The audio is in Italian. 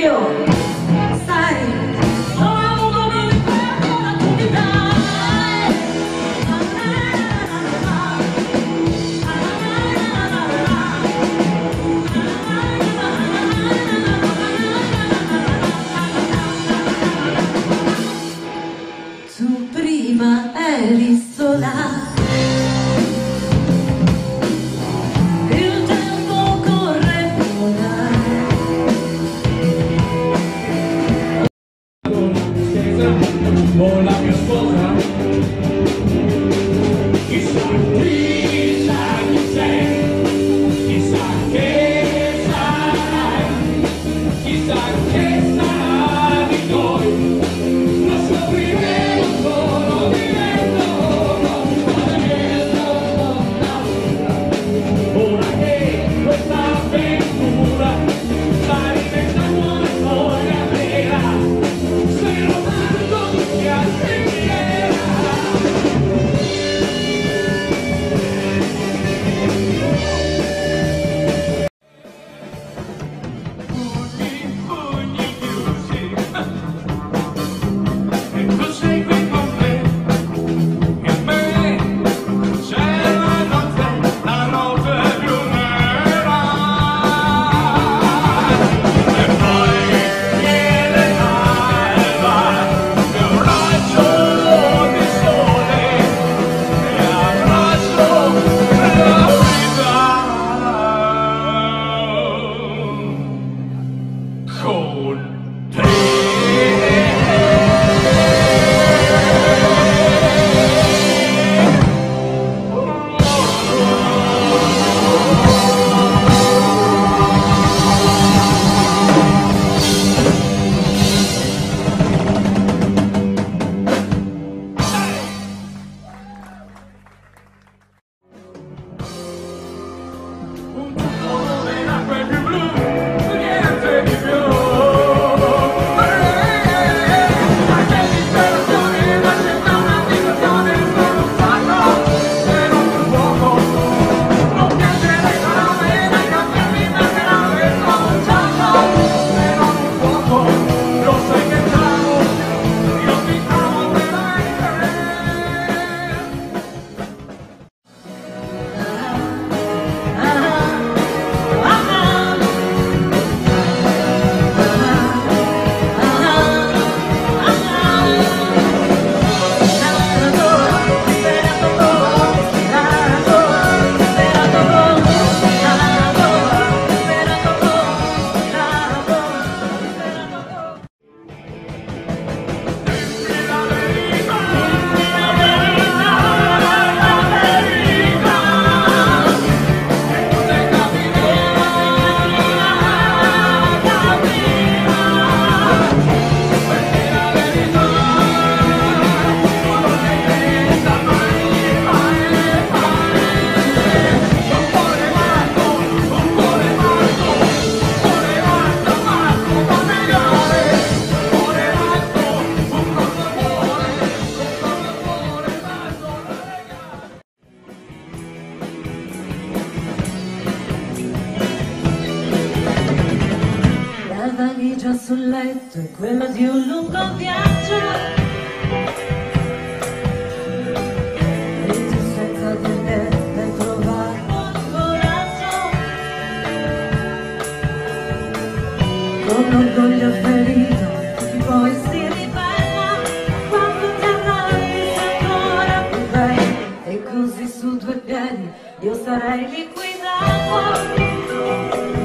io, sai, ho avuto l'inferno da tutti i tu prima eri sola. Con la mia sposa, chissà chi sei, chissà che sarai, chissà che sarà di noi, lo scopriremo solo vivendo, ora che questa avventura sta diventando una storia vera. Valigia sul letto è quella di un lungo viaggio e tu senza dire hai trovato il coraggio con orgoglio ferito e poi si ribella quando ti arrabbi sei ancora più bene e così su due piedi io sarei liquidato.